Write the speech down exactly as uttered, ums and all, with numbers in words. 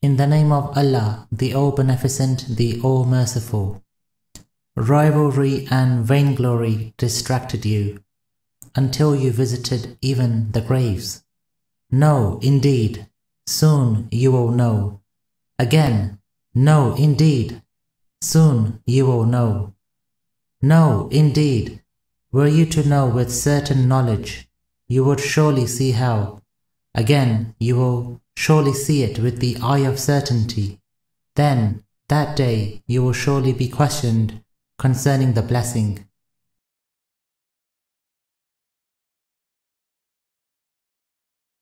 In the name of Allah, the All-Beneficent, the All-Merciful. Rivalry and vainglory distracted you, until you visited even the graves. No, indeed, soon you will know. Again, no, indeed, soon you will know. No, indeed, were you to know with certain knowledge, you would surely see how. Again, you will surely see it with the eye of certainty. Then, that day, you will surely be questioned concerning the blessing.